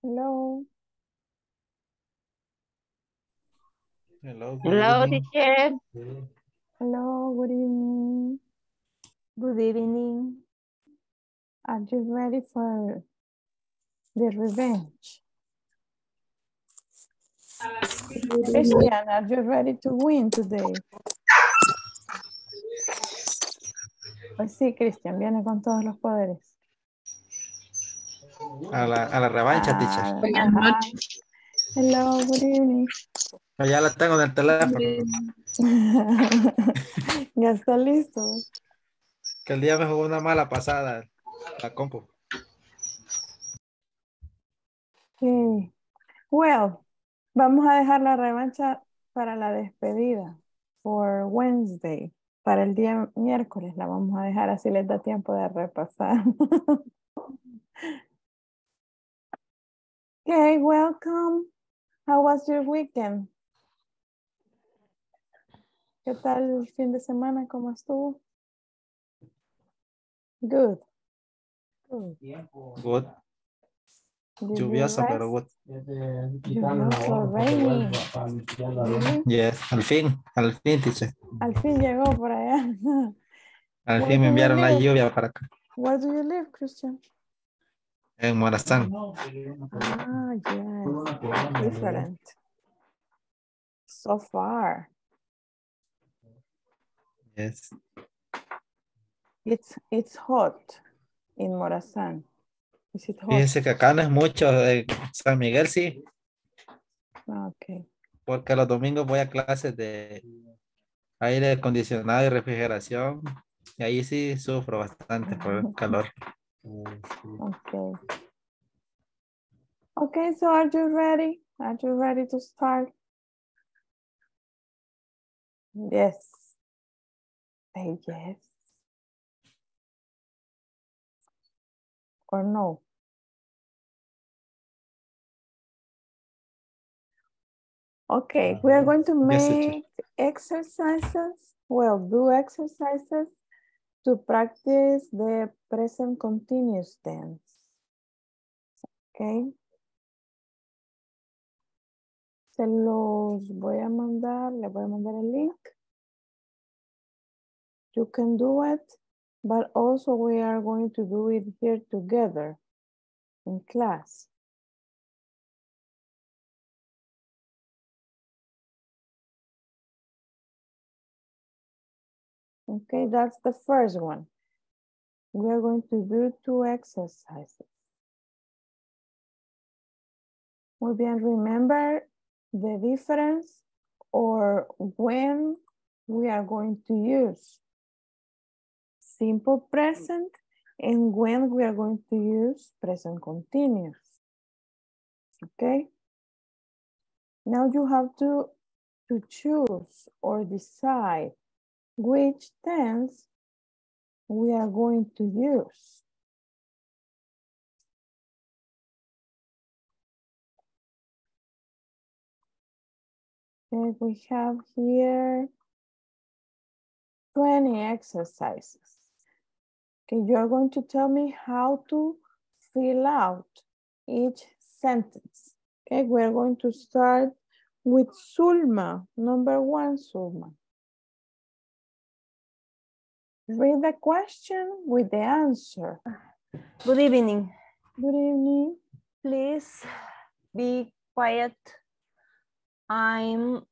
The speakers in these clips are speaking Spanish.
Hello. Hello, good Hello, evening. teacher. Hello, good evening. Good evening. Are you ready for the revenge? Christian, are you ready to win today? Pues sí, Christian, viene con todos los poderes. A la revancha, teacher. Buenas Ajá. noches. Hello, good evening. Ya la tengo en el teléfono. Ya está listo. Que el día me jugó una mala pasada la compu. Okay. Well, vamos a dejar la revancha para la despedida. For Wednesday. Para el día miércoles la vamos a dejar, así les da tiempo de repasar. Okay, welcome. How was your weekend? ¿Qué tal el fin de semana? ¿Cómo estuvo? Good. Good. Good. Did you Lluvioso, pero rest? good. Lluvioso, rainy. Really? Yes, al fin, teacher. Al fin llegó por allá. Al Where fin me do you enviaron la live? lluvia para acá, Where do you live, Christian? en Morazán. Ah, yes. Different. So far. Yes. It's hot in Morazán. Is it hot? Fíjese que acá no es mucho, de San Miguel sí, Ah, okay. porque los domingos voy a clases de aire acondicionado y refrigeración, y ahí sí sufro bastante por el calor. Okay. Okay, so are you ready? Are you ready to start? Yes. Say yes. Or no? Okay, we are going to Yes, teacher. make exercises. Well, do exercises to practice the present continuous tense. Okay. Se los voy a mandar, le voy a mandar el link. You can do it, but also we are going to do it here together in class. Okay, that's the first one. We are going to do 2 exercises. Muy bien, remember the difference or when we are going to use simple present and when we are going to use present continuous. Okay? Now you have to choose or decide which tense we are going to use. Okay, we have here 20 exercises. Okay, you're going to tell me how to fill out each sentence. Okay, we're going to start with Zulma. Number 1, Zulma. Read the question with the answer. Good evening. Good evening. Please be quiet. I'm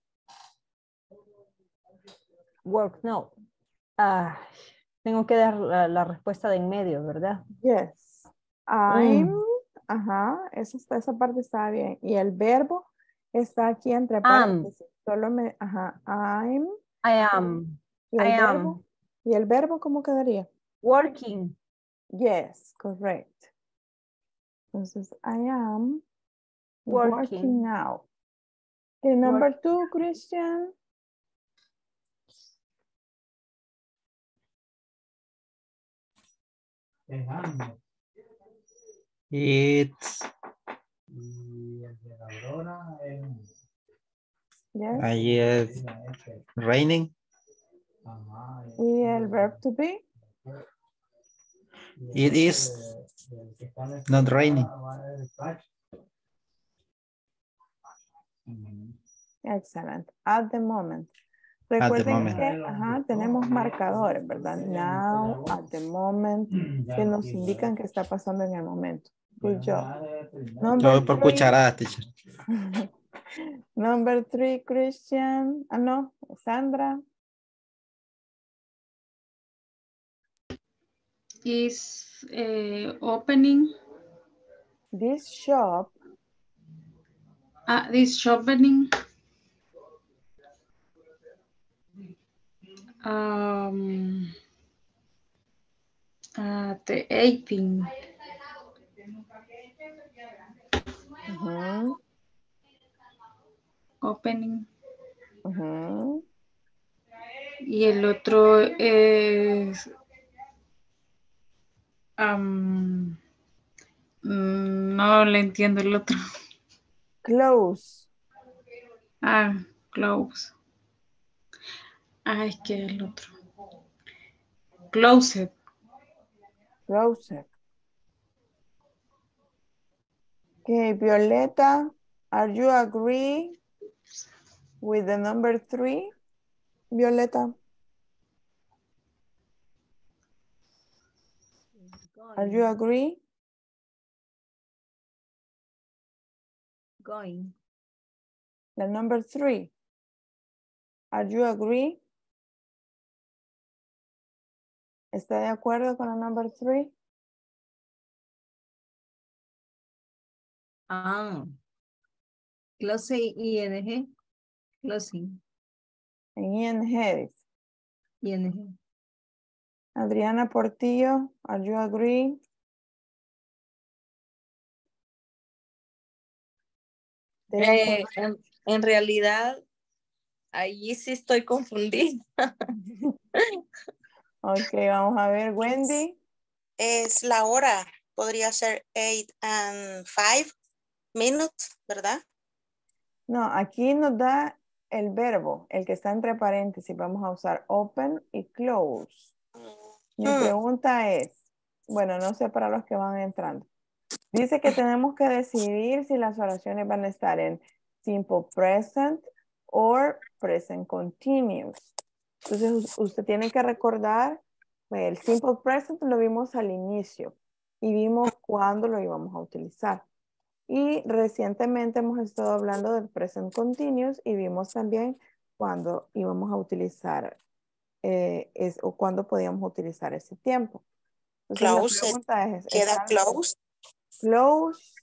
work. No. Tengo que dar la respuesta de en medio, ¿verdad? Yes. I'm. Ajá, esa parte está bien. Y el verbo está aquí entre paréntesis. Solo me, ajá, I'm. I am. ¿Y el verbo? ¿Y el verbo cómo quedaría? Working. Yes, correct. Entonces, I am working now. Okay, number 2, Christian. It's Yes. ayer raining. ¿Y el verb to be? It is not raining. Excellent. At the moment. At the Recuerden moment. que tenemos marcadores, ¿verdad? Now, at the moment, que nos indican qué está pasando en el momento. Good job. Yo Number voy por 3. cucharadas, teacher. Number 3, Christian. Ah, no, Sandra. Is opening. This shop. This shopping. The 18. Opening. Y el otro es no le entiendo el otro. Close. Close. Es que el otro. Closet. Closet. Okay, Violeta, are you agree with the number 3? Violeta, are you agree? Going. The number 3. Are you agree? ¿Está de acuerdo con la number 3? Closing ING. Closing. En ING. ING. Adriana Portillo, are you agree? En realidad, allí sí estoy confundida. Ok, vamos a ver, Wendy. Es la hora, podría ser 8 and 5 minutes, ¿verdad? No, aquí nos da el verbo, el que está entre paréntesis. Vamos a usar open y close. Mi pregunta es, bueno, no sé para los que van entrando. Dice que tenemos que decidir si las oraciones van a estar en simple present o present continuous. Entonces, usted tiene que recordar, el simple present lo vimos al inicio y vimos cuándo lo íbamos a utilizar. Y recientemente hemos estado hablando del present continuous y vimos también cuándo íbamos a utilizar o cuándo podíamos utilizar ese tiempo. Entonces, Close, la pregunta es, queda close. Close.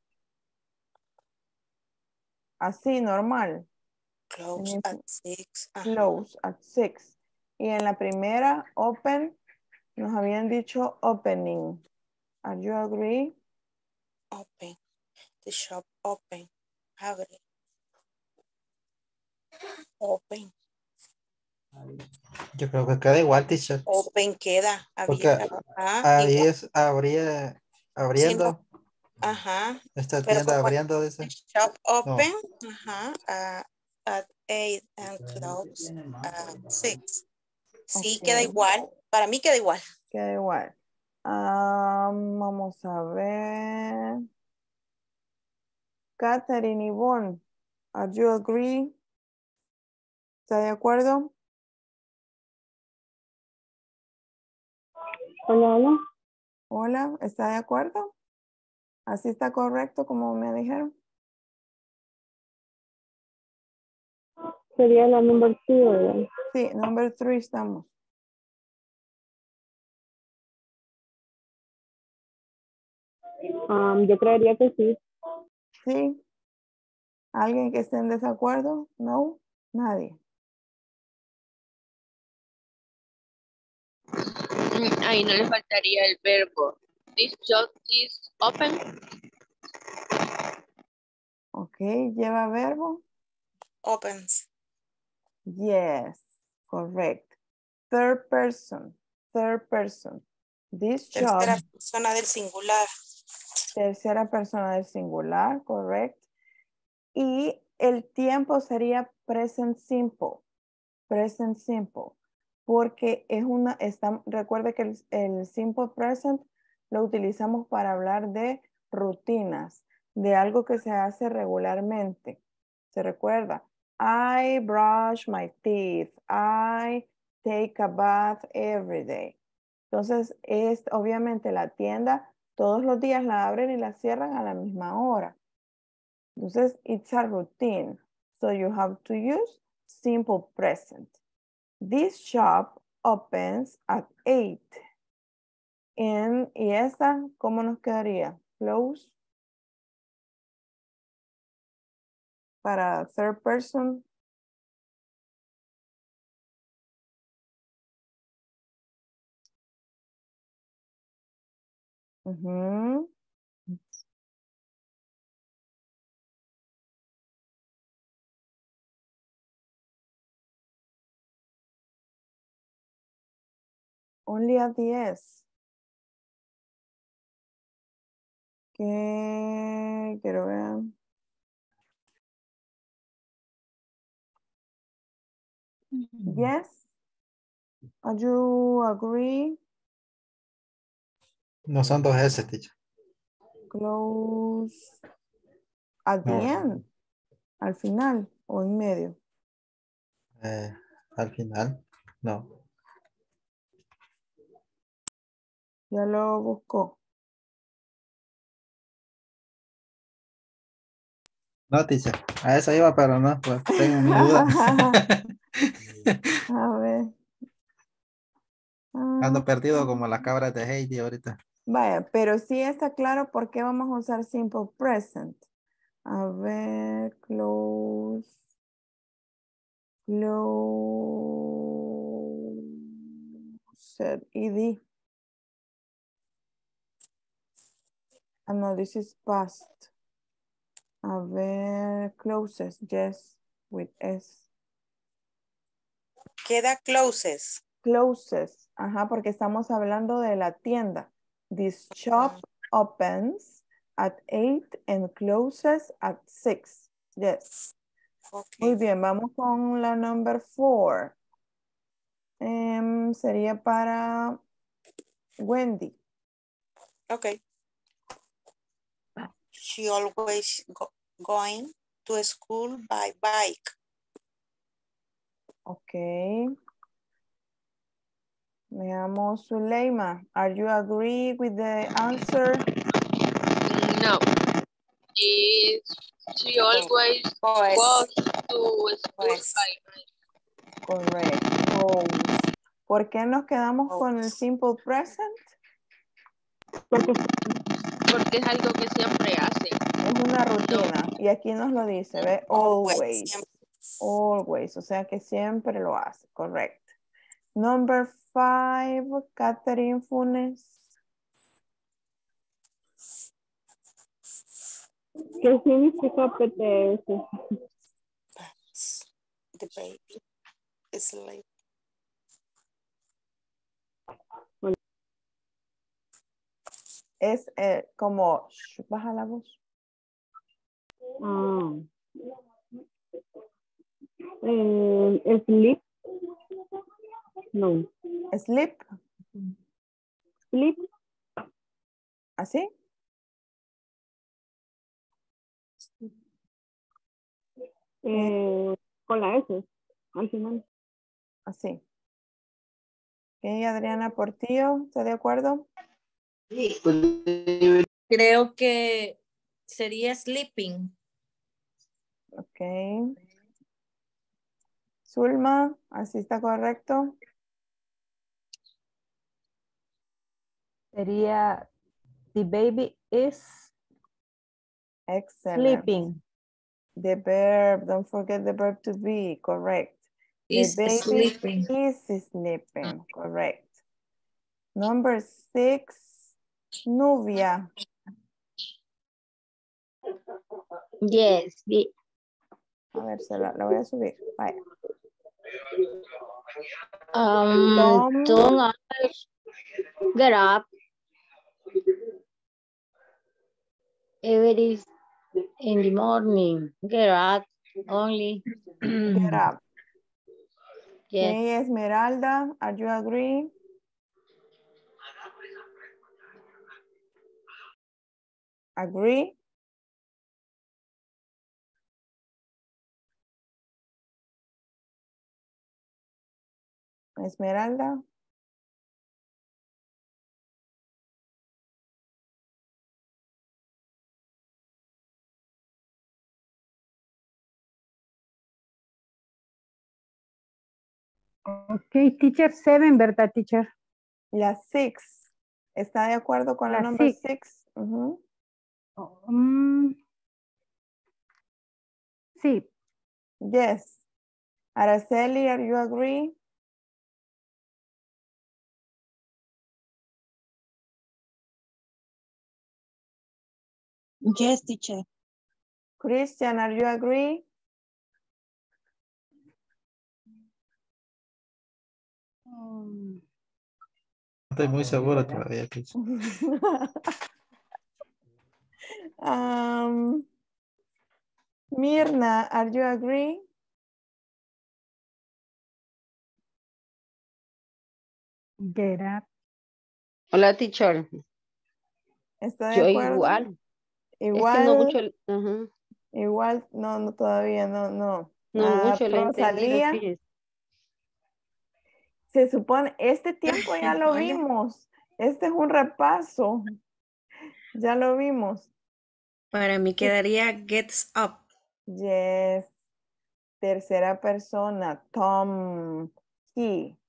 Así, normal. Close at 6. Close at 6. Y en la primera, open, nos habían dicho opening. Are you agree? Open. The shop open. Abre. Open. Yo creo que queda igual, teacher. Open queda. Porque ahí es abriendo. Esta Pero tienda como abriendo, dice. shop open. No. At 8 and close at 6. Sí, Okay. queda igual. Para mí queda igual. Queda igual. Vamos a ver. Catherine y Yvonne, are you agree? ¿Está de acuerdo? Hola, hola. Hola, ¿está de acuerdo? ¿Así está correcto como me dijeron? Sería la number 2, ¿verdad? Sí, number 3 estamos. Yo creería que sí. Sí. ¿Alguien que esté en desacuerdo? No, nadie. Ahí no le faltaría el verbo. This shop is open. Ok, ¿lleva verbo? Opens. Yes, correct. Third person. This shop. Tercera persona del singular. Tercera persona del singular, correct. Y el tiempo sería present simple. Present simple. Porque es recuerde que el simple present lo utilizamos para hablar de rutinas, de algo que se hace regularmente. Se recuerda. I brush my teeth. I take a bath every day. Entonces, obviamente la tienda todos los días la abren y la cierran a la misma hora. Entonces, it's a routine. So you have to use simple present. This shop opens at 8. Y esta, ¿cómo nos quedaría? Close. Para third person. Ujú. Only at the S. ¿Qué? Quiero ver. Yes. Do you agree? No son dos S, teacher. Close. At the No. end. Al final o en medio. Al final, no. Ya lo buscó. No, teacher. A eso iba, pero no, pues tengo mi duda. A ver. Ando perdido como las cabras de Heidi ahorita. Vaya, pero sí está claro por qué vamos a usar simple present. A ver, close. Close. ED. Ah, no, this is past. A ver, closes, yes, with S. Queda closes. Closes, ajá, porque estamos hablando de la tienda. This shop opens at 8 and closes at 6. Yes. Okay. Muy bien, vamos con la number 4. Sería para Wendy. Okay. She always going to school by bike. Okay. Veamos, Zuleima. Are you agree with the answer? No. She always goes to school Pues. by Correct. Goes. ¿Por qué nos quedamos con el simple present? porque es algo que siempre hace. Es una rutina. Y aquí nos lo dice, ¿ve? Always. Always. O sea que siempre lo hace. Correcto. Number 5, Catherine Funes. ¿Qué significa PTS? The baby is late. Es como, baja la voz. Sleep. No. Sleep. Sleep. ¿Así? Con la S al final. Así. Ok, Adriana Portillo, ¿está de acuerdo? Creo que sería sleeping. Ok. Zulma, ¿así está correcto? Sería, the baby is Excellent. sleeping. The verb, don't forget the verb to be, correct. Is the baby sleeping. is sleeping, correct. Number 6, Nubia. Yes. A ver, la voy a subir. Vaya. Don't always get up. Every in the morning. Get up only. Get up. Yes. Okay, Esmeralda, are you agree? Agree? Esmeralda. Ok, teacher 7, ¿verdad, teacher? La 6. ¿Está de acuerdo con la La number six. 6? Sí. Yes. Araceli, are you agree? Yes, teacher. Christian, are you agree? No estoy muy seguro todavía. Mirna, are you agree? Get up. Hola, teacher. ¿Está de Yo acuerdo? igual. Igual. Es que no mucho. Ajá. Igual, no, todavía, no. No mucho le he entendido, Rosalía, fíjese. se supone, este tiempo ya lo Hola. vimos. Este es un repaso. Ya lo vimos. Para mí quedaría gets up. Yes. Tercera persona. Tom. He.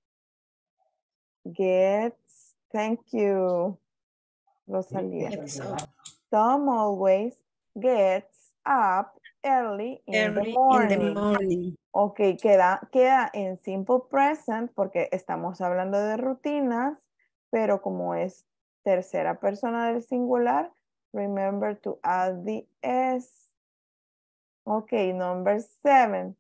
Gets. Thank you, Rosalía. Gets up. Tom always gets up early in the Early in the morning. morning. Ok, queda en simple present porque estamos hablando de rutinas, pero como es tercera persona del singular, remember to add the S. Ok, number 7.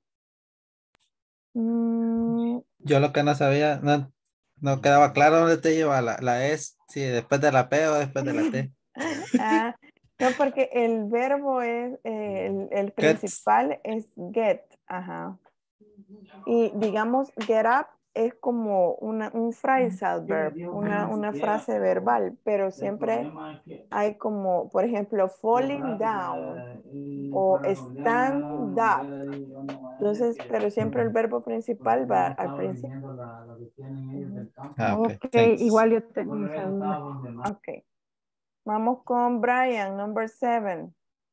Yo lo que no sabía, no quedaba claro dónde te lleva la S, si después de la P o después de la T. No, porque el verbo es, el Gets. principal es get. Ajá. Y digamos, get up es como un phrasal verb, una frase verbal, pero siempre hay como, por ejemplo, falling down o stand up. Entonces, pero siempre el verbo principal va al principio. Ok, Ok, thanks. igual yo tengo esa duda. Ok. Vamos con Brian, number 7.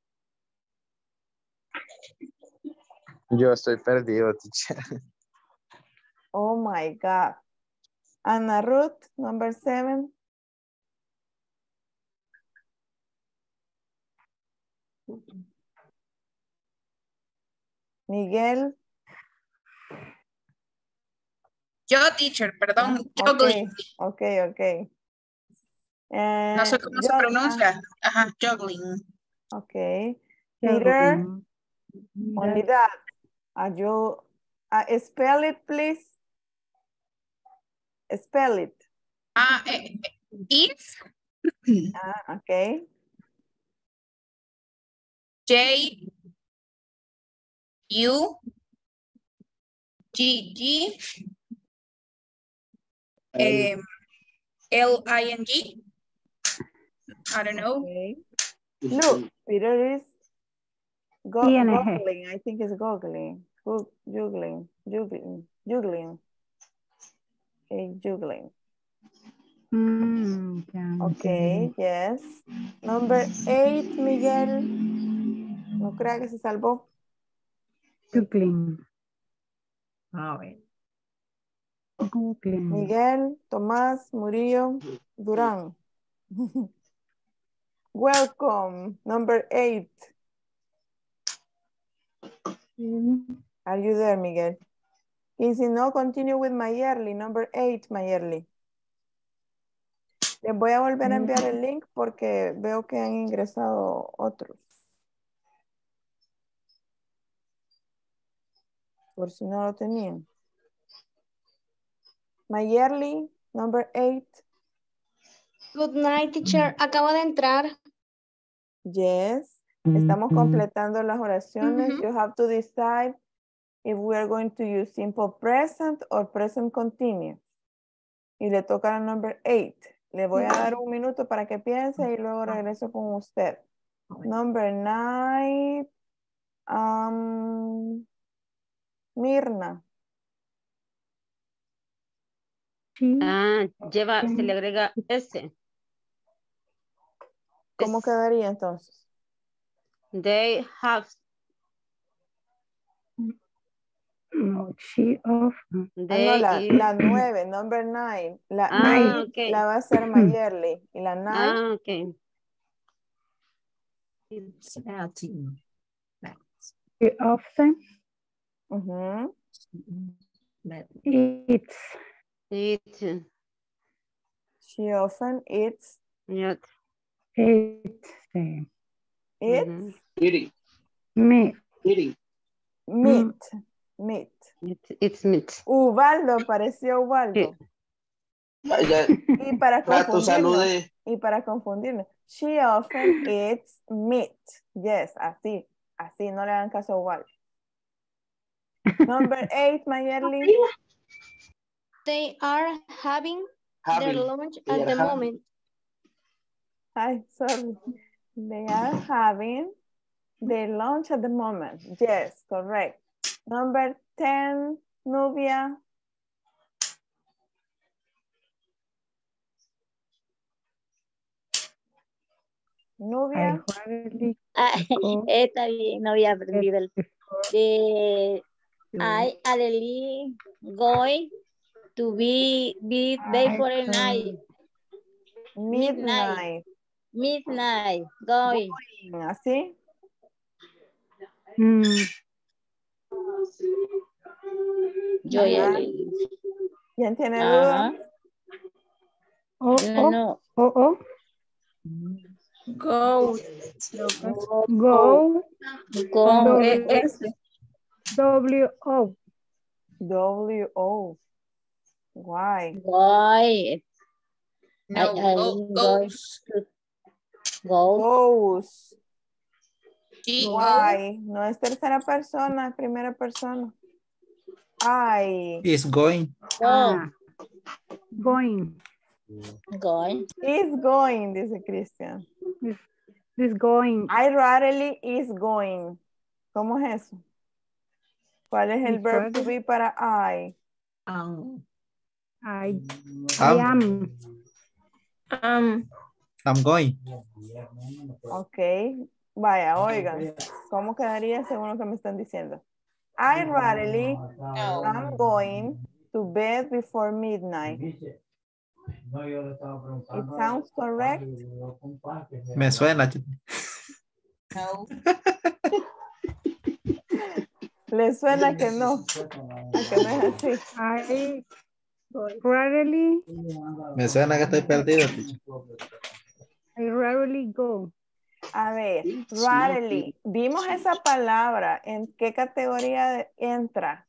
Yo estoy perdido, teacher. Oh my God. Ana Ruth, number 7. Miguel. Yo, teacher, perdón, Okay, juggling. okay. No sé cómo se pronuncia. Ajá, juggling. Okay. Peter, only that. Spell it, please. Spell it. If. Okay. J U G G L-I-N-G. I don't know. Okay. Look, Peter is googling. I think it's googling. Juggling. Okay, juggling. Okay, yes. Number 8, Miguel. No crea que se salvó. Juggling. A ver. Googling. Miguel, Tomás, Murillo, Durán. Welcome, number 8. Are you there, Miguel? Y si no, continue with Mayerly, number 8, Mayerly. Les voy a volver a enviar el link porque veo que han ingresado otros. Por si no lo tenían. Mayerly, number 8. Good night, teacher. Acabo de entrar. Yes. Estamos completando las oraciones. You have to decide if we are going to use simple present or present continuous. Y le toca la number 8. Le voy a dar un minuto para que piense y luego regreso con usted. Number 9. Mirna. Se le agrega S. ¿Cómo quedaría entonces? They have. No, she of. No, la 9, number 9. La Okay. la va a ser Mayerly. Y la 9. Okay. She often eats. She often eats. Yes. It's Meat. Meat. It's meat. Ubaldo, apareció Ubaldo. Y para confundirnos. She often eats meat. Yes, así, no le hagan caso a Ubaldo. Number 8, Mayerly. They are having their lunch at the moment. Ay, sorry. They are having their lunch at the moment. Yes, correct. Number 10, Nubia. Nubia. Está bien, no había aprendido el... I Adelie going to be there for a night. Midnight. Going. ¿Así? Yo ya le... ¿Quién tiene duda? No. Go. W-O. W-O. Why? Why? No, goes. Goes. G-O. Why? No es tercera persona, primera persona. I. Is going. Going. Is going, dice Cristian. Is going. I rarely is going. ¿Cómo es eso? ¿Cuál es el verb to be para I? I am. I'm going. Ok. Vaya, oigan. ¿Cómo quedaría según lo que me están diciendo? I rarely am going to bed before midnight. It sounds correct. Me suena. No. Le suena que no. A que no es así. I rarely. Me suena que estoy perdido, teacher. I rarely go. A ver, rarely. Vimos esa palabra. ¿En qué categoría entra?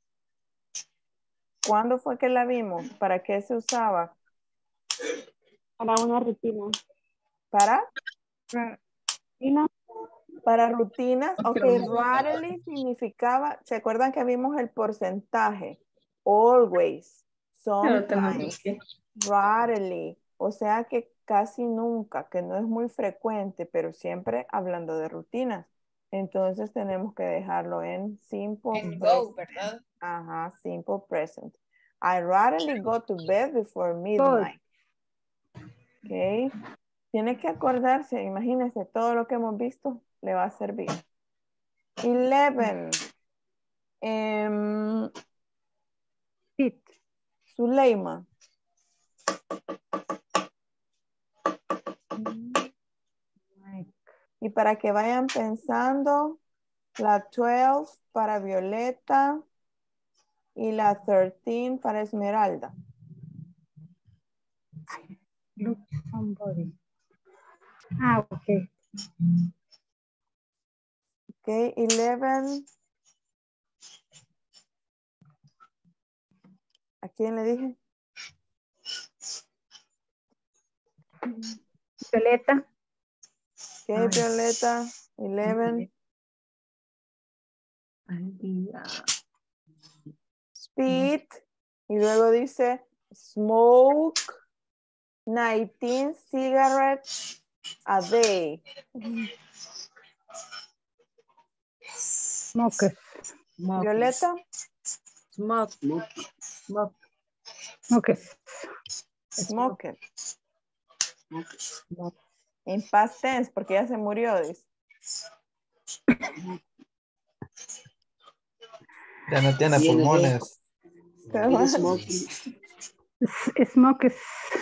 ¿Cuándo fue que la vimos? ¿Para qué se usaba? Para una rutina. ¿Para? Rutina. Para rutinas. Ok, rarely significaba, ¿se acuerdan que vimos el porcentaje? Always, sometimes, rarely. O sea que casi nunca, que no es muy frecuente, pero siempre hablando de rutinas. Entonces tenemos que dejarlo en simple En present. go, ¿verdad? Ajá, simple present. I rarely go to bed before midnight. Ok. Tiene que acordarse, imagínense, todo lo que hemos visto le va a servir. 11. Zuleima. Y para que vayan pensando, la 12 para Violeta y la 13 para Esmeralda. Look somebody. Ok. Ok, 11. ¿A quién le dije? Violeta. Ok, Violeta, 11. Speed. Y luego dice smoke 19 cigarettes a day. Smoke. Violeta. Smoke. Smokers. Smoker. En past tense, porque ya se murió. Dice. Ya no tiene pulmones. Smokers. Smokes.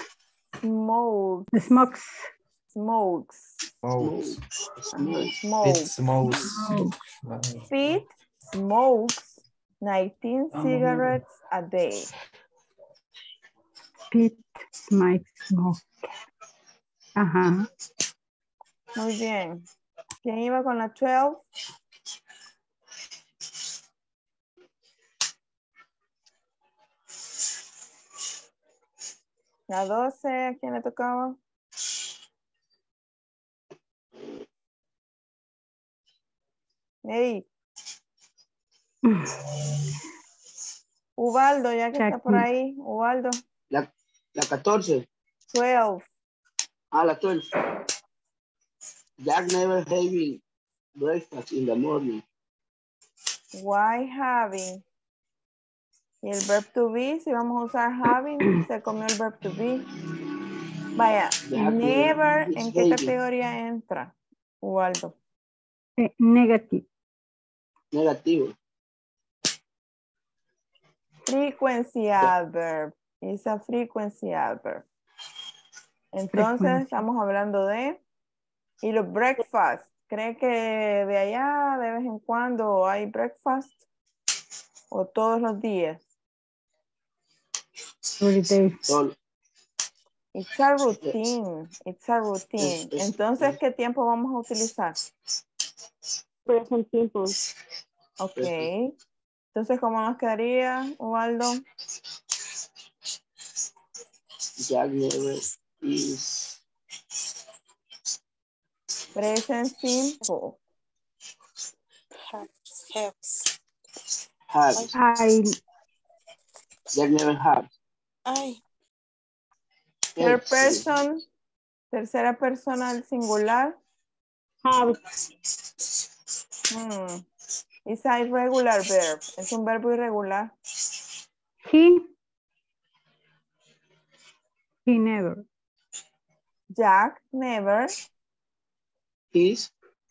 Smokes. Smokes. Smokes. Smokes. Smokes. Pete smokes 19 cigarettes a day. Pete might smoke. Ajá. Muy bien. ¿Quién iba con la 12? La 12, ¿a quién le tocaba? Hey. Ubaldo, ya que está por ahí. Ubaldo. La 14. 12. Ah, la 12. Jack never having breakfast in the morning. Why having? Y el verb to be, si vamos a usar having, se comió el verb to be. Vaya, never, ¿en qué categoría entra? Ubaldo. Negative. Negativo. Frequency adverb. It's a frequency adverb. Entonces, estamos hablando de... Y los breakfast. ¿Cree que de allá de vez en cuando hay breakfast? ¿O todos los días? It's a routine. It's a routine. Entonces, ¿qué tiempo vamos a utilizar? Present simple. Ok. Entonces, ¿cómo nos quedaría, Ubaldo? Jack never is. Present simple. Helps. Has. Jack never has. Ay. Third person, tercera persona al singular. It's a irregular verb. Es un verbo irregular. He never. Jack never. Is.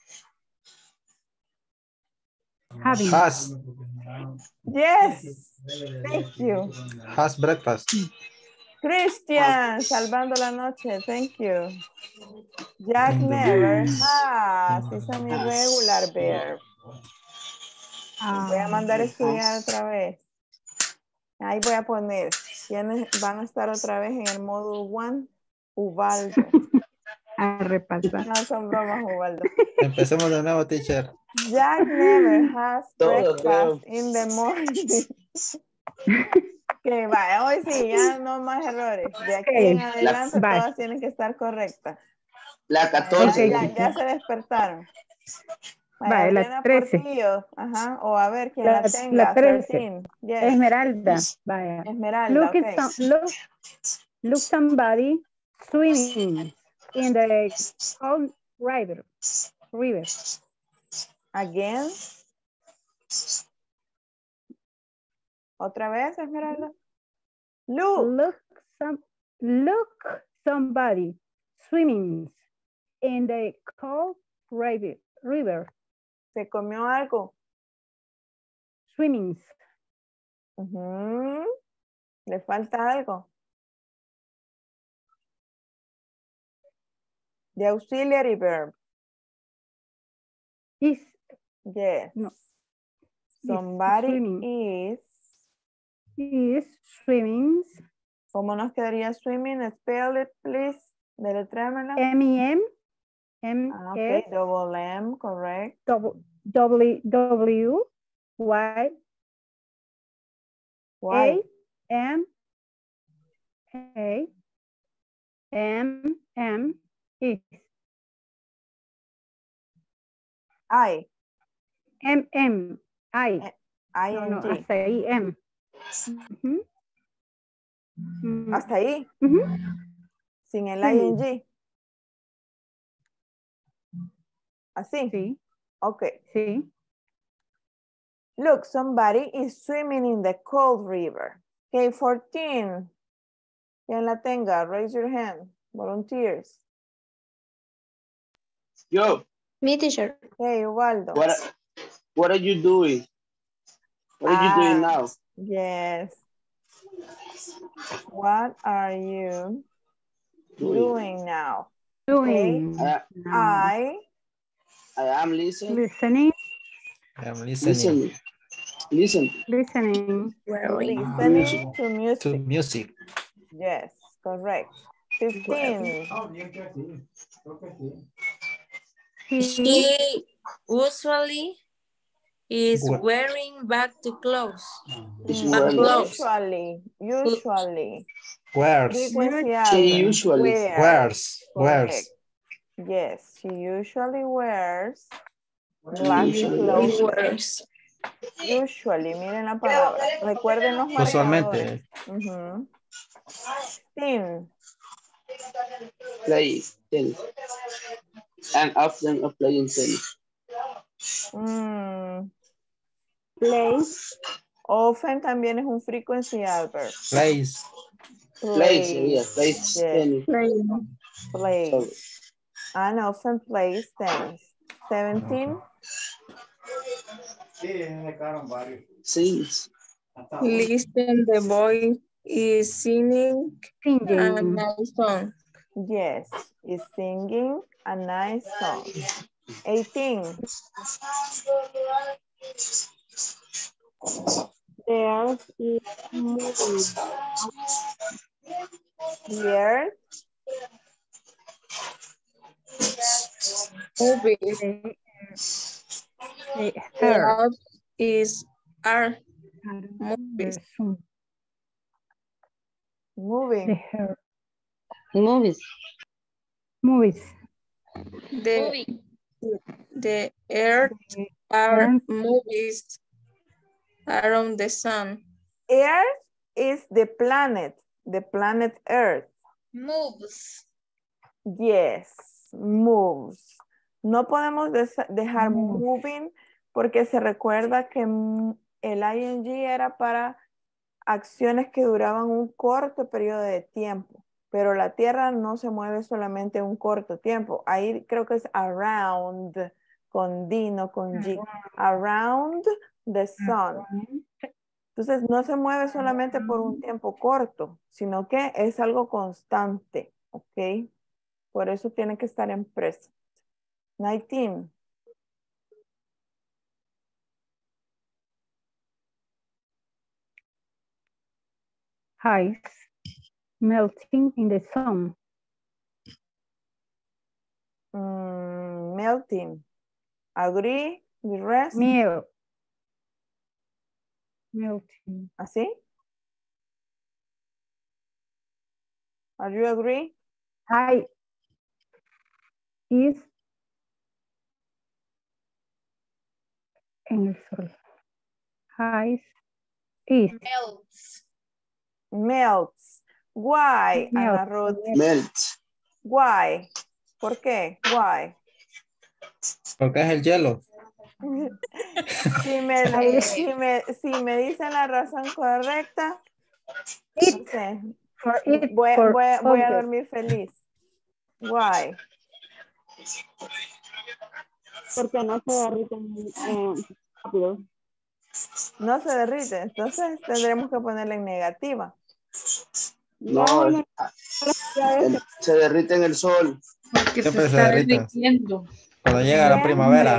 Having. Has. Yes. Thank you. Has breakfast. Christian, salvando la noche. Thank you. Jack never has. It's an irregular verb. Voy a mandar a estudiar otra vez. Ahí voy a poner. ¿Quiénes van a estar otra vez en el módulo 1? Ubaldo. A repasar. No son bromas, Ubaldo. Empecemos de nuevo, teacher. Jack never has breakfast in the morning. Que vaya, hoy sí, ya no más errores. De aquí en adelante todas tienen que estar correctas. La 14. Ya se despertaron. Vaya, la 13. Ajá, o a ver quién la tenga. La 13. Yes. Esmeralda. Vaya. Esmeralda, Look somebody swimming in the cold river. Again. Otra vez, Esmeralda. Look somebody swimming in the cold river. ¿Se comió algo? Swimming. ¿Le falta algo? The auxiliary verb. Is. Yes. No. Somebody is swimming. ¿Cómo nos quedaría swimming? Spell it, please. Deletrémela. M-E-M. Okay, double M, correct. W-Y. A-M-M is. I. M-M. I-N-G. No, hasta ahí, M. ¿Hasta ahí? Sin el Sí. ing. ¿Así? Sí. Okay. Sí. Look, somebody is swimming in the cold river. Okay, 14. Quien la tenga, raise your hand. Volunteers. Yo. Me, teacher. Hey, Ubaldo. What are you doing? What are you doing now? Yes. What are you doing now? Doing. Okay. I am listening. Listening. I am listening. Listening. Listening. listening to music. To music. Yes, correct. 15. He usually is wearing back to clothes. Usually. Wears. Frequency She usually wears. Correct. Yes, she usually wears black clothes. Usually, miren la palabra. Recuerden los marcadores. Usualmente. 16. Play tennis. And often of playing tennis. Play. Often también es un frequency adverb. Plays. Plays tennis. Plays. And often plays tennis. 17. Sings. Listen, the boy is singing a nice song. Yes, is singing a nice song. 18. The earth is moving. The earth moving. Movies. The earth are movies around the sun. Earth is the planet Earth. Moves. Yes, moves. No podemos dejar moving porque se recuerda que el ing era para acciones que duraban un corto periodo de tiempo, pero la Tierra no se mueve solamente un corto tiempo. Ahí creo que es around, con D, no con G. Around the sun. Entonces no se mueve solamente por un tiempo corto, sino que es algo constante, ¿ok? Por eso tiene que estar en present. 19. Ice melting in the sun. Melting. Agree with rest? Melting. ¿Así? Are you agree? I is en el sol. Ice is. Melts. Why, Ana Ruth? Melts. Why? ¿Por qué? Why? Porque es el hielo. Si me dicen la razón correcta, no sé. Voy a dormir feliz. Why? Porque no se derriten rápido. No se derrite, entonces tendremos que ponerla en negativa. No, se derrite en el sol. Porque Siempre se está derrite. derritiendo. Cuando llega la primavera.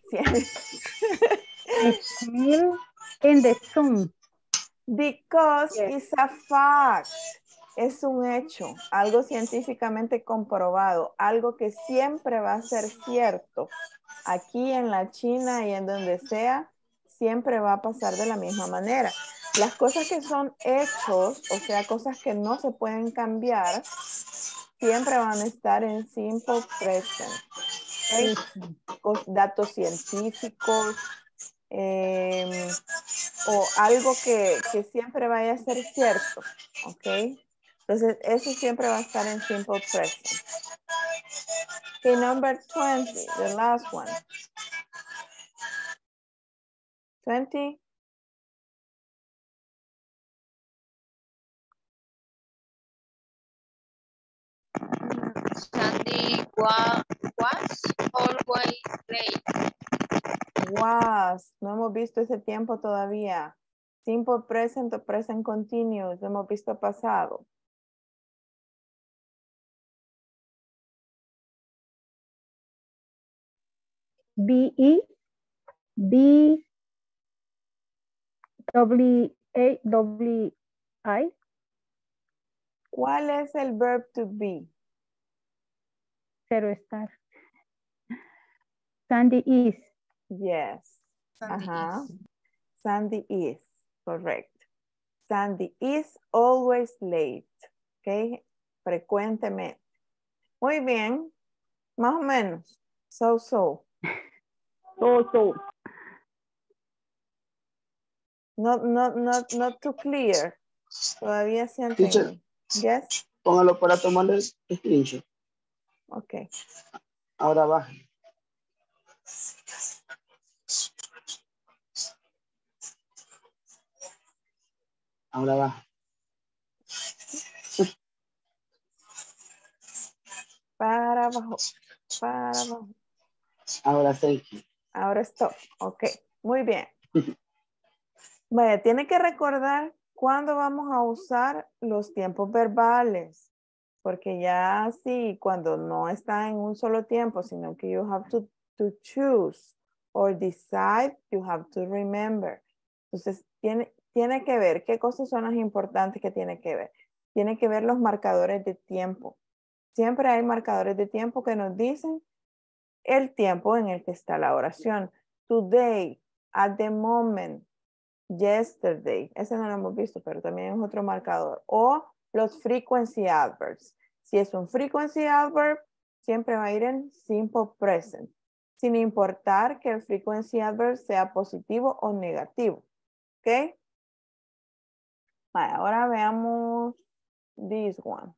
In the sun. Because it's a fact. Es un hecho, algo científicamente comprobado, algo que siempre va a ser cierto. Aquí en la China y en donde sea, siempre va a pasar de la misma manera. Las cosas que son hechos, o sea, cosas que no se pueden cambiar, siempre van a estar en simple present. ¿Okay? Datos científicos o algo que siempre vaya a ser cierto. ¿Ok? Entonces, eso siempre va a estar en simple present. Okay, number 20, the last one. 20. Sandy was always late. Was. No hemos visto ese tiempo todavía. Simple present o present continuous. Lo hemos visto pasado. B-E, B-W-A-W-I. ¿Cuál es el verb to be? Zero estar. Sandy is. Yes. Ajá. Sandy is. Correct. Sandy is always late. Ok. Frecuentemente. Muy bien. Más o menos. So. So. Not too clear. Todavía sienten. Teacher, Yes. póngalo para tomar el screenshot. Ok. Ahora baja. Ahora baja. Para abajo. Para abajo. Ahora thank you. Ahora stop. Ok. Muy bien. Vaya, tiene que recordar cuándo vamos a usar los tiempos verbales. Porque ya sí, cuando no está en un solo tiempo, sino que you have to choose or decide, you have to remember. Entonces, tiene que ver qué cosas son las importantes que tiene que ver. Tiene que ver los marcadores de tiempo. Siempre hay marcadores de tiempo que nos dicen el tiempo en el que está la oración. Today, at the moment, yesterday. Ese no lo hemos visto, pero también es otro marcador. O los frequency adverbs. Si es un frequency adverb, siempre va a ir en simple present, sin importar que el frequency adverb sea positivo o negativo. ¿Ok? Vale, ahora veamos this one.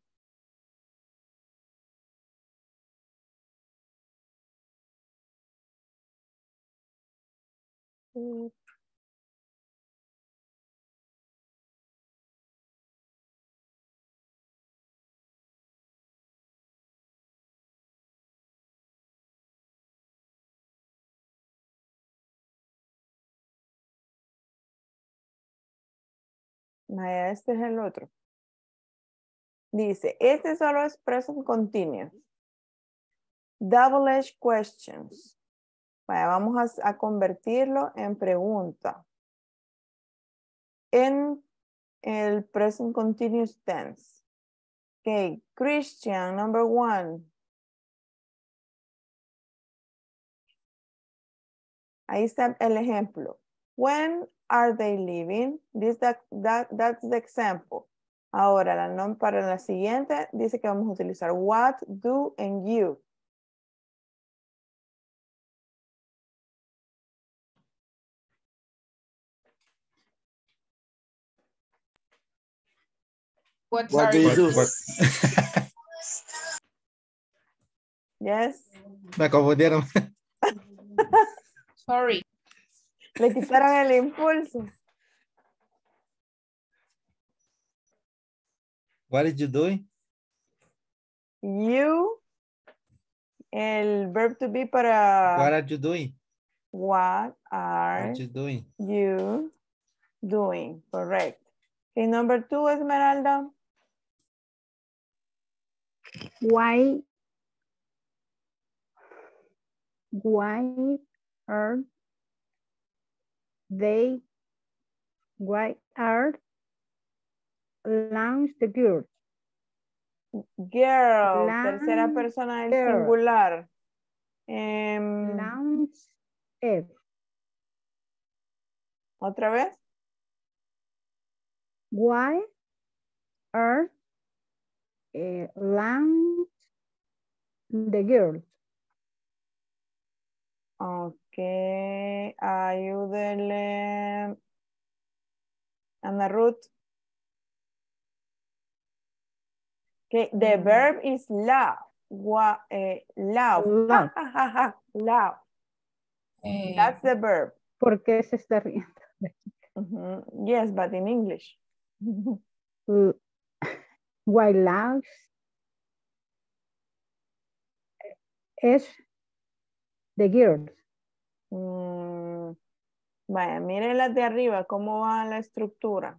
Vaya, este es el otro. Dice, este solo es present continuous. Double edge questions. Vaya, vamos a convertirlo en pregunta. En el present continuous tense. Okay, Christian, number 1. Ahí está el ejemplo. When are they leaving? That's the example. Ahora, para la siguiente, dice que vamos a utilizar what, do, and you. What do you do? Yes. Me confundieron. Sorry. Le quitaron el impulso. What did you doing? You. El verb to be para. What are you doing? What are you doing? You doing? Correct. Okay, number 2, Esmeralda. Why are they? Why are lunch the girls? Girl, tercera persona del singular. Lunch it. ¿Otra vez? Why are lunch the girls? Ok, ayúdenle. Ana Ruth. Okay, the verb is laugh. Laugh. Laugh. Laugh. That's the verb. ¿Por qué se está riendo? Yes, but in English. Why laughs? is the girls? Vaya, miren las de arriba, cómo va la estructura.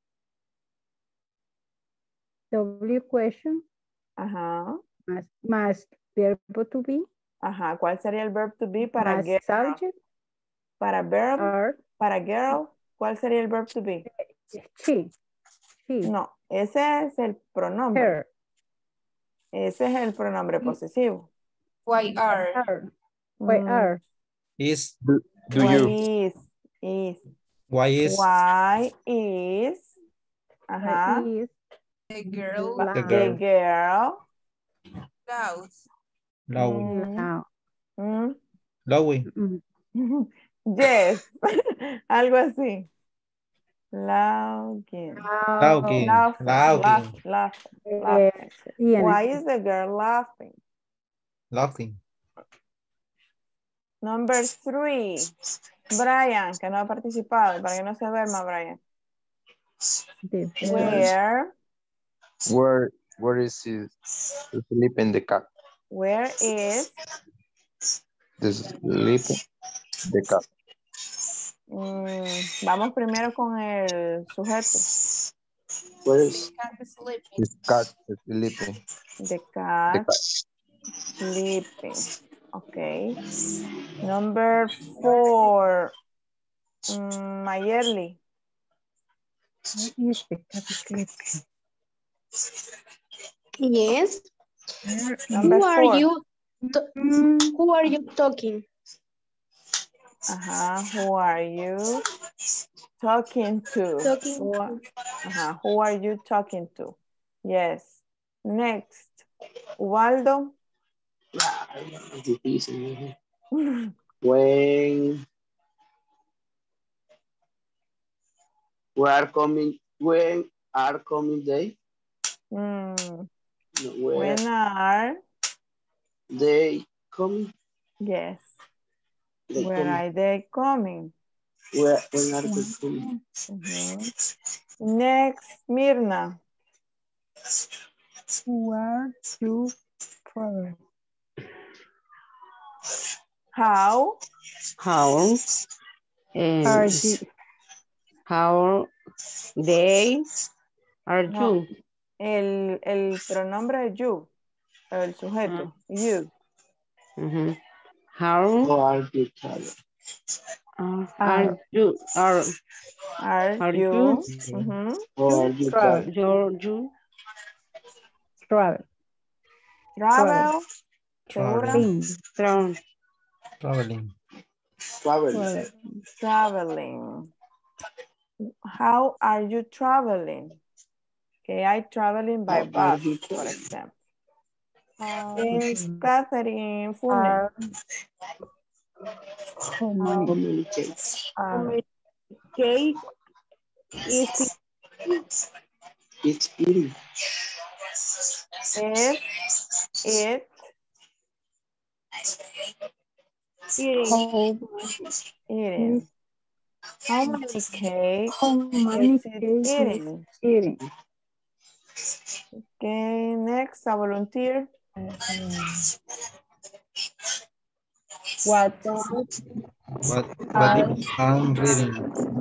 W question. Ajá. Más verbo to be. Ajá, ¿cuál sería el verb to be para Más girl? subject. Para verb, Are. para girl, ¿cuál sería el verb to be? She. No, ese es el pronombre. Her. Ese es el pronombre posesivo. Why are? Why are? Is. Do Why you? is. Why is. Why is. Ajá. Why is The girl. The The girl. girl. Loud. Loud. now? Lowing. Yes. Algo así. Laughing. Laughing. Laughing. Laughing. Why is the girl laughing? Laughing. Number 3. Brian, que no ha participado, para que no se duerma, Brian. Where is he sleeping the cat? Where is The sleeping the cat. Vamos primero con el sujeto. Where is his cat sleeping? The cat sleeping. Okay. Number 4. Mayerly. Where is the cat sleeping? Yes. Number Who are 4. you? Who are you talking? Who are you talking to? Who are you talking to? Yes. Next. Ubaldo. When are coming day? When are they coming? Yes. Where are they coming? When are they coming? Next, Mirna. Who are you traveling? How Are you? How they are you? El pronombre es you, el sujeto, you. How are you traveling? Are you? Are you? Travel. Travel. Traveling. How are you traveling? Okay, I traveling by bus, for example. Catherine Fune. Communicate. It's eating. Eating. How many cakes Is it eating? Okay, next, a volunteer. What I'm reading.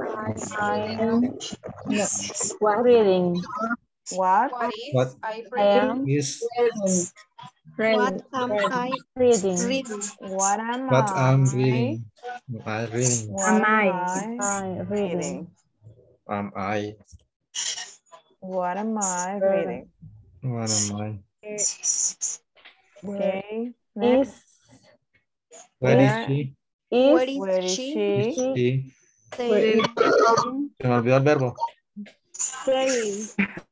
What reading? What? What I am is What am I reading? What am what I? I'm reading? I'm reading. What am I reading? Am I? What am I reading? What am I? Okay. Next. Where is she? Where is she? Sí. Staying. Se me olvidó el verbo. Staying.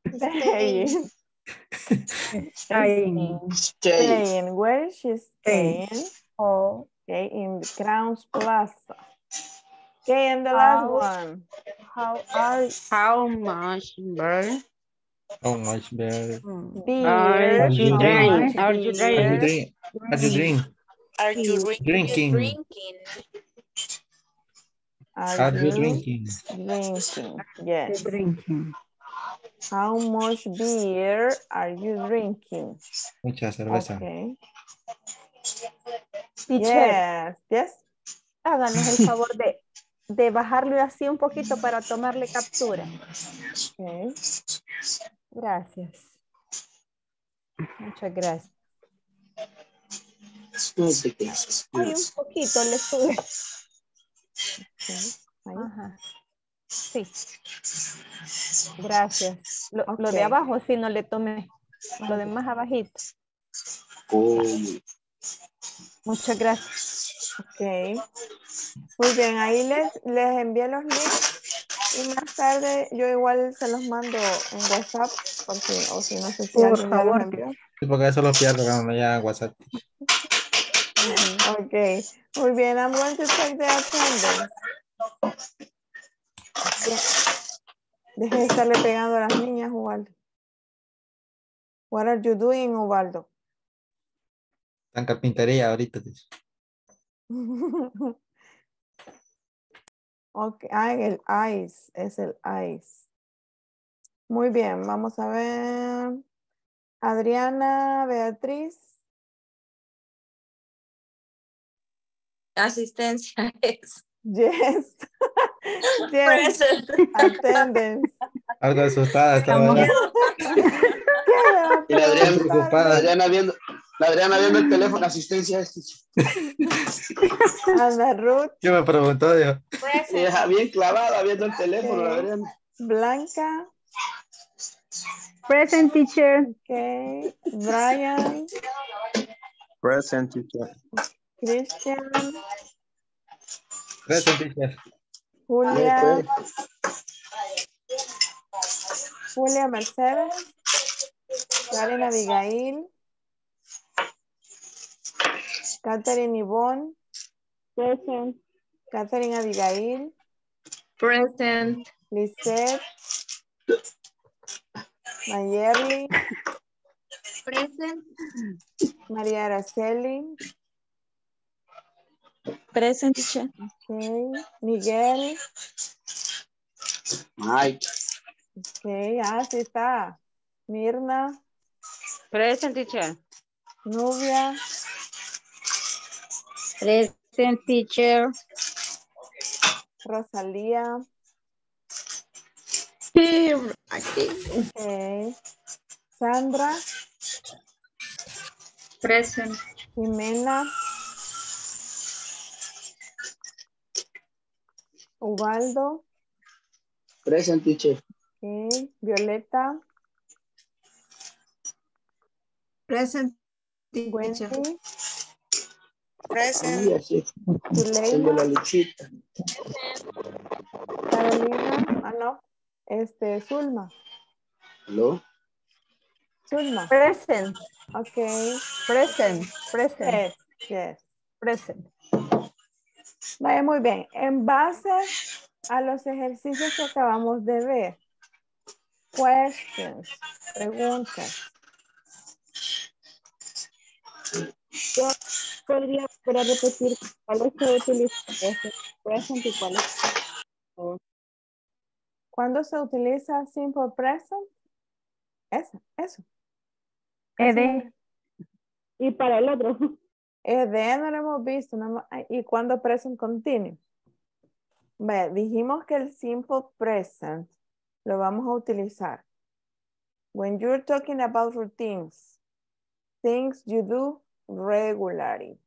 Staying. Where is she staying? Okay, in the Crowns Plaza. Okay, and the last one. How much beer? How much beer? Beer. Are you drinking? Are you drinking? Are you Drinking. Are you drinking? Drinking. Yes. Drinking. How much beer are you drinking? Mucha cerveza. Okay. Teacher, Yes. háganos el favor de bajarlo así un poquito para tomarle captura. Okay. Gracias. Muchas gracias. No te creas. Ay, un poquito le sube. Okay. Ahí. Ajá. Sí. Gracias. Lo de Ok. abajo sí no le tomé. Lo de más abajito. Muchas gracias. Ok. Muy bien, ahí les envié los links y más tarde yo igual se los mando en WhatsApp por si, o si no sé si Por alguien ya los favor. envió. Sí, porque eso lo pierdo cuando me llaman WhatsApp. Ok, muy bien, I'm going to check the attendance. Bien. Deje de estarle pegando a las niñas, Ubaldo. What are you doing, Ubaldo? Está en carpintería ahorita. Ok, el ice, es el ice. Muy bien, vamos a ver. Adriana, Beatriz. Asistencia es. Yes. Yes. Present. Attendance. Algo asustada estaba. ¿Qué le va a Y la Adriana, preguntar? la Adriana viendo el teléfono, asistencia. Ana Ruth. ¿Qué me preguntó? Dijo. Bien clavada viendo el teléfono, la Adriana. Blanca. Present, teacher. Okay. Brian. Present, teacher. Christian. Present, teacher. Julia. Julia Mercedes. Karen Abigail. Catherine Yvonne. Present. Catherine Abigail. Present. Lisette. Mayerly. Present. María Araceli. Present, teacher. Okay. Miguel. Mike. Okay, sí está. Mirna. Present, teacher. Nubia. Present, teacher. Rosalía. Aquí. Okay. Sandra. Present. Jimena. Ubaldo. Present, teacher. Okay. Violeta. Present. Wendy. Present. Así. Zuleima. El de la luchita. Carolina. No. Zulma. ¿Aló? Zulma. Present. Okay. Present. Present. Yes. Present. Vaya, muy bien. En base a los ejercicios que acabamos de ver. Questions. Preguntas. Yo podría repetir cuáles se utilizan present y cuáles. ¿Cuándo se utiliza simple present? Eso. ED. Y para el otro. ED no lo hemos visto. ¿Y cuándo present continuous? Dijimos que el simple present lo vamos a utilizar. When you're talking about routines, things you do regularly.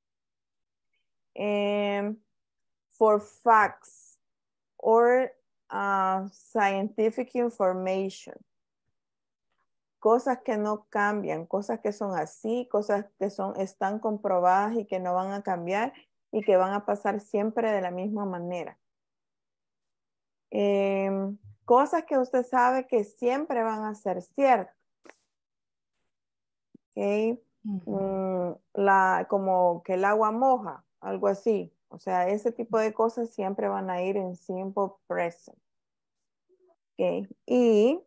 For facts or scientific information. Cosas que no cambian, cosas que son así, cosas que están comprobadas y que no van a cambiar y que van a pasar siempre de la misma manera. Cosas que usted sabe que siempre van a ser ciertas. Okay. Como que el agua moja, algo así. O sea, ese tipo de cosas siempre van a ir en simple present. Okay. Y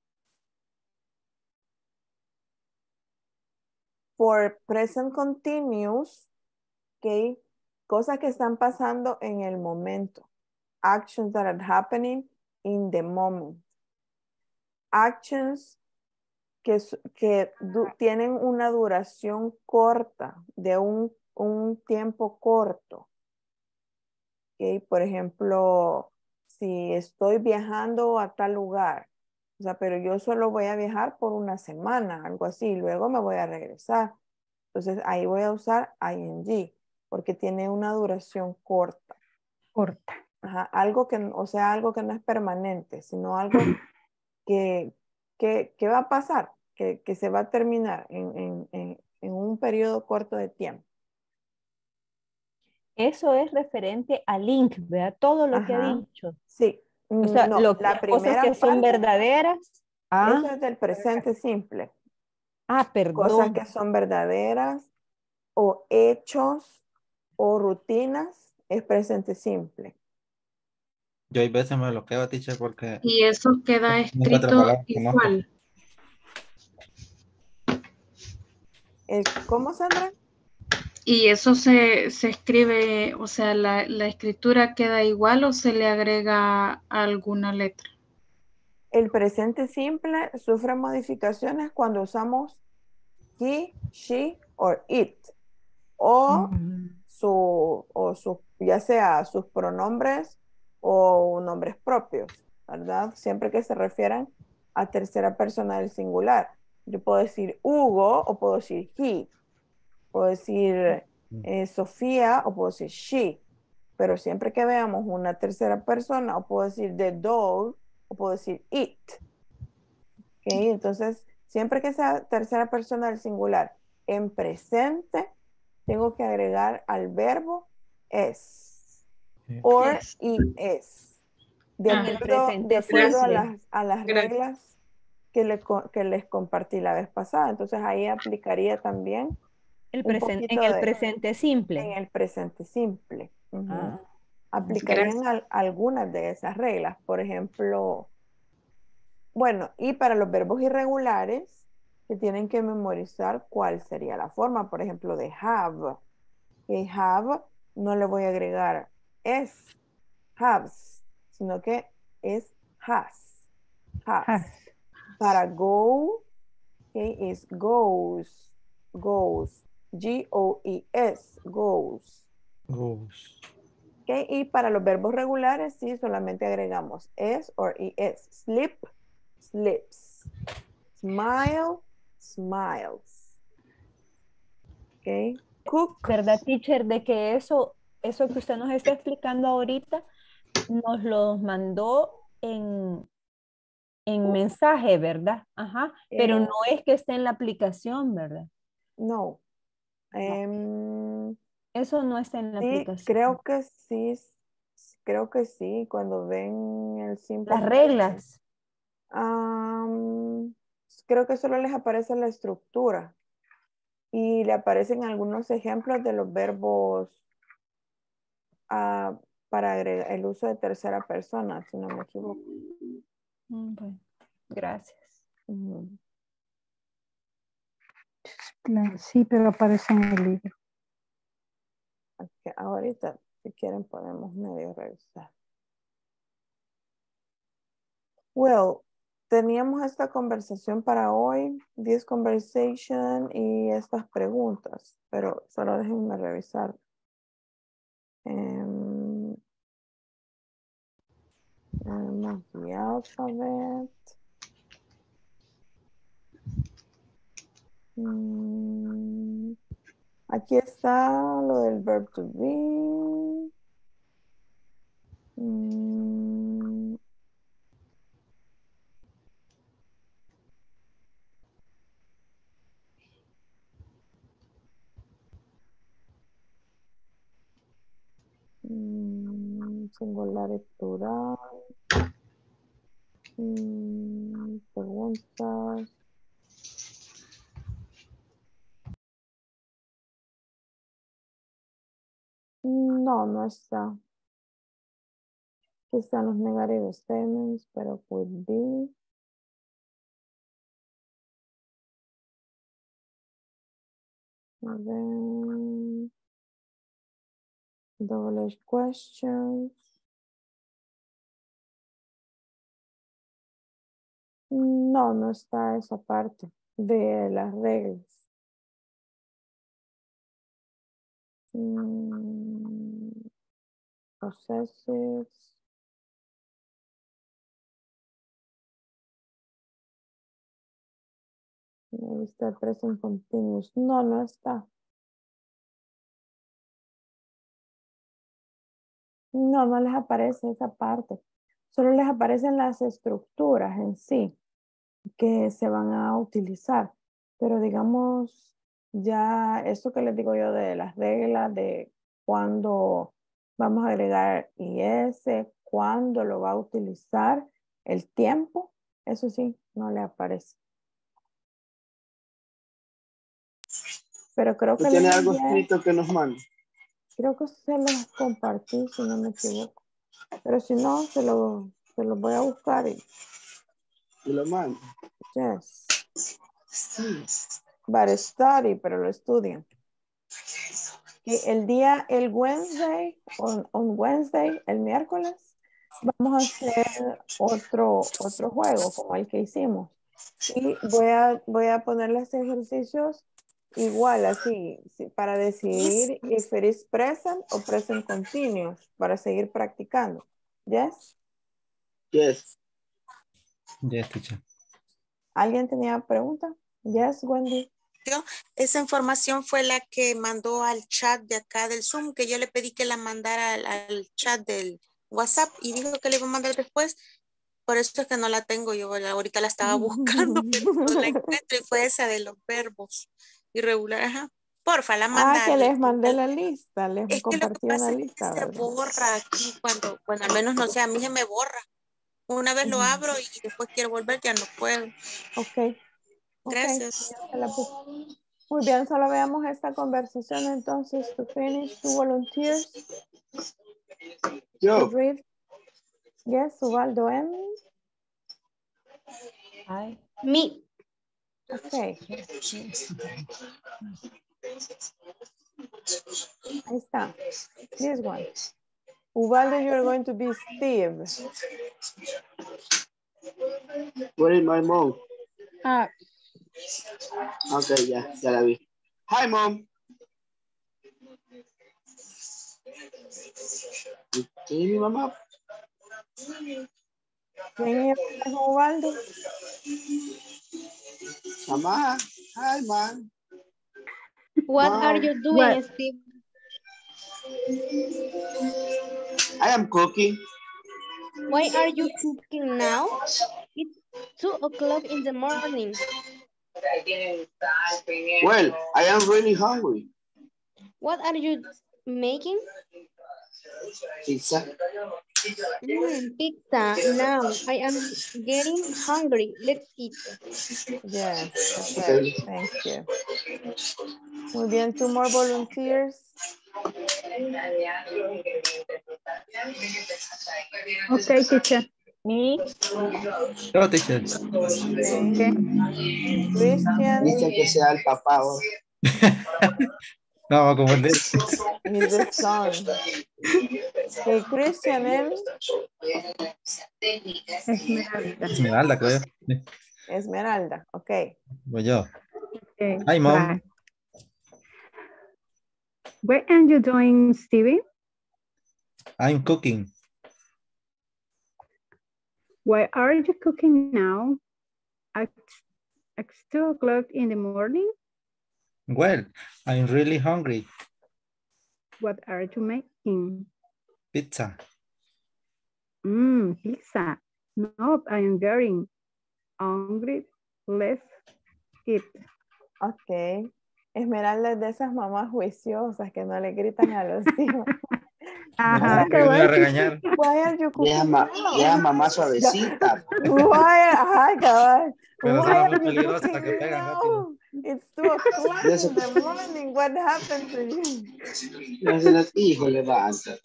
for present continuous, okay, cosas que están pasando en el momento. Actions that are happening in the moment. Actions tienen una duración corta, de un tiempo corto. ¿Okay? Por ejemplo, si estoy viajando a tal lugar, o sea, pero yo solo voy a viajar por una semana, algo así, y luego me voy a regresar. Entonces ahí voy a usar ing, porque tiene una duración corta. Corta. Ajá, algo que no es permanente, sino algo que va a pasar, que se va a terminar en un periodo corto de tiempo. Eso es referente al link, ¿verdad? Todo lo que ha Ajá, dicho. sí. O sea, No, las la cosas primera que son parte, verdaderas. eso es del presente simple. Cosas Perdón. que son verdaderas o hechos o rutinas es presente simple. Yo hay veces me bloqueo, teacher, porque Y eso queda no encuentro escrito palabras que conozco. igual. ¿Cómo, Sandra? Y eso se escribe, o sea, la escritura queda igual o se le agrega alguna letra. El presente simple sufre modificaciones cuando usamos he, she or it. O ya sea sus pronombres o nombres propios, ¿verdad? Siempre que se refieran a tercera persona del singular. Yo puedo decir Hugo o puedo decir he. Puedo decir Sofía o puedo decir she. Pero siempre que veamos una tercera persona, o puedo decir the dog o puedo decir it. ¿Ok? Entonces, siempre que sea tercera persona del singular en presente, tengo que agregar al verbo es. Or y es. De acuerdo a las reglas que les compartí la vez pasada. Entonces, ahí aplicaría también un poquito en el presente simple. En el presente simple. Aplicarían algunas de esas reglas. Por ejemplo, bueno, y para los verbos irregulares, se tienen que memorizar cuál sería la forma. Por ejemplo, de have. Que have no le voy a agregar es, haves, sino que es has. Para go, okay, es goes. G-O-E-S, goes. Okay, y para los verbos regulares, sí, solamente agregamos es o es. Sleep, sleeps. Smile, smiles. Okay. Cook. ¿Verdad, teacher? De que eso que usted nos está explicando ahorita, nos lo mandó en mensaje, ¿verdad? Ajá. Pero no es que esté en la aplicación, ¿verdad? No. Eso no está en la aplicación. Creo que sí, cuando ven el simple. Las reglas. Creo que solo les aparece la estructura y le aparecen algunos ejemplos de los verbos para agregar el uso de tercera persona, si no me equivoco. Bueno, gracias. Sí, pero aparece en el libro. Okay, ahorita, si quieren, podemos medio revisar. Well, teníamos esta conversación para hoy, this conversation y estas preguntas, pero solo déjenme revisar. The alphabet. Aquí está lo del verb to be. Singular y plural. Preguntas. No, no está. Aquí están los negative statements, pero could be. A ver. Double edged questions. No, no está esa parte de las reglas. Possessives. Ahí está el present continuous. No, no está. No, no les aparece esa parte. Solo les aparecen las estructuras en sí que se van a utilizar. Pero digamos, ya esto que les digo yo de las reglas de cuándo vamos a agregar IS, cuándo lo va a utilizar, el tiempo, eso sí, no le aparece. Pero creo que ¿Tiene algo escrito que nos mande? Creo que se los compartí, si no me equivoco. Pero si no, se lo voy a buscar y lo mando. yes. But study, pero lo estudian. Y el Wednesday, on Wednesday, el miércoles, vamos a hacer otro juego como el que hicimos. Y voy a ponerles ejercicios igual, así, para decidir if it is present o present continuous, para seguir practicando. Yes? Yes. Yes, teacher. ¿Alguien tenía pregunta? Yes, Wendy. Esa información fue la que mandó al chat de acá del Zoom, que yo le pedí que la mandara al chat del WhatsApp y dijo que le iba a mandar después. Por eso es que no la tengo, yo ahorita la estaba buscando, pero no la encuentro y fue esa de los verbos irregulares. Ajá. Porfa, la manda. Que les mandé la lista, les es que lo que compartí pasa una es lista, que se ¿verdad? borra aquí cuando, bueno, al menos no sé, a mí se me borra. Una vez lo abro y después quiero volver, ya no puedo. Ok. Gracias. Muy bien, solo veamos esta conversación entonces. To finish, to volunteers. Yo. To read. Yes, Ubaldo M. Hi. Me. Okay. Ahí está. This one. Ubaldo, you're going to be Steve. Where is my mom? Okay, ya la vi. Hi, mom. ¿Quién es mi mamá? ¿Quién es Ubaldo? Mamá. Hi, mom. What Mom. are you doing, Steve? I am cooking. Why are you cooking now? It's 2 o'clock in the morning. Well, I am really hungry. What are you making? Pizza. Pizza. Now I am getting hungry. Let's eat. Yes, perfect. Thank you. Muy bien, 2 more volunteers. Okay, teacher. Me. No, teacher. Okay. Christian. Dice que sea el papá. No, a confundir. He's the son. Okay, Christian M. Esmeralda. Esmeralda, creo yo. Esmeralda, okay. Voy yo. Okay. Hi, mom. Bye. What are you doing, Stevie? I'm cooking. Why are you cooking now? At 2 o'clock in the morning? Well, I'm really hungry. What are you making? Pizza. Pizza. No, I am getting hungry. Let's eat. Ok. Esmeralda es de esas mamás juiciosas que no le gritan a los hijos. Ajá, Me voy a regañar. Why are you cooking Ya mamá suavecita. Ajá, cabal. Pero Why son las are muy you peligrosas cooking que pegan now? rápido. It's 2 o'clock in the morning. What happened to you? Hijo, levántate.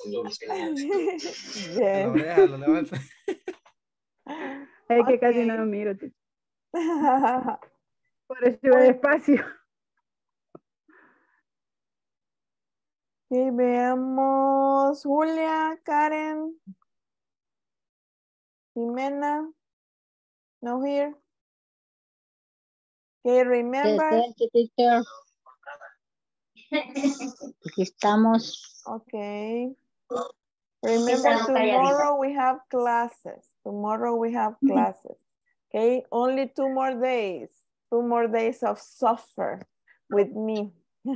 La oreja lo levanta. Es que casi no miro. Por eso iba despacio. Y veamos Julia, Karen, Jimena. No here. Okay, remember. Presente, teacher. Aquí estamos. Okay. Remember, tomorrow we have classes. Tomorrow we have classes. Okay, only 2 more days. 2 more days of suffer with me.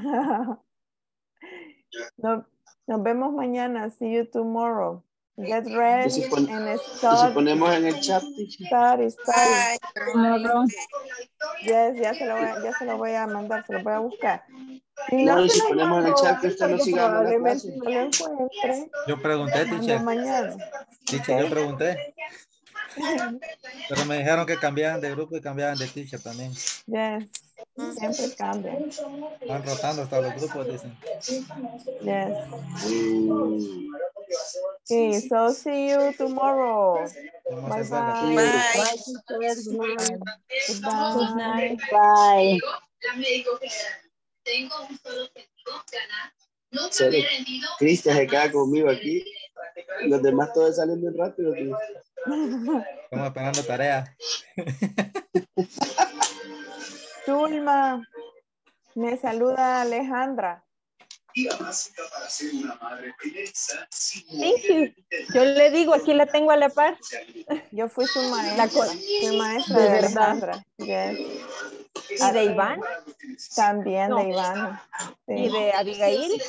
Nos vemos mañana. See you tomorrow. Get ready and start. Si ponemos en el chat. Study. Tomorrow. Yes, ya se lo voy a mandar, se lo voy a buscar. Si No, no y se si lo ponemos en el mando, chat que usted no porque siga la probablemente clase. no lo encuentre. Yo pregunté, Mando teacher. mañana. Teacher, Okay. yo pregunté. Pero me dijeron que cambiaban de grupo y cambiaban de teacher también. Yes, siempre cambian. Van rotando hasta los grupos, dicen. Yes. Okay, so see you tomorrow. Bye bye. Bye, teacher. Goodbye. Good night. Bye. Cristian se queda conmigo aquí. Los demás todos salen bien rápido. Estamos esperando tarea. Zulma, me saluda Alejandra. Thank you. Yo le digo, aquí la tengo a la par. Yo fui su maestra. Fui maestra de de verdad. Alejandra. Yes. ¿Y de Iván? También No. de Ivana. Sí. ¿Y de Abigail?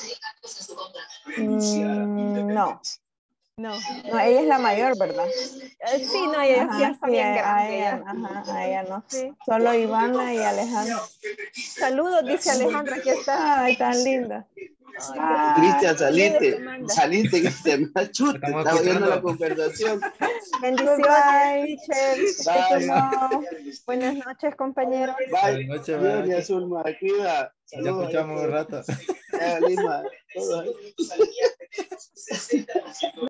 No. No. No, ella es la mayor, ¿verdad? Sí, no, ella ya está bien a grande. ella, a ella no. Sí. Solo Ivana y Alejandra. Saludos, dice Alejandra, aquí está. Ay, tan linda. Cristian, salite que te machuta. Estamos Estaba oyendo la escuchando. conversación. Bendiciones, teacher. Bye. Buenas noches, compañeros. Bye. Buenas noches, Bien, bye. Azulma, aquí va. Ya escuchamos un rato. Lima. Todos ahí.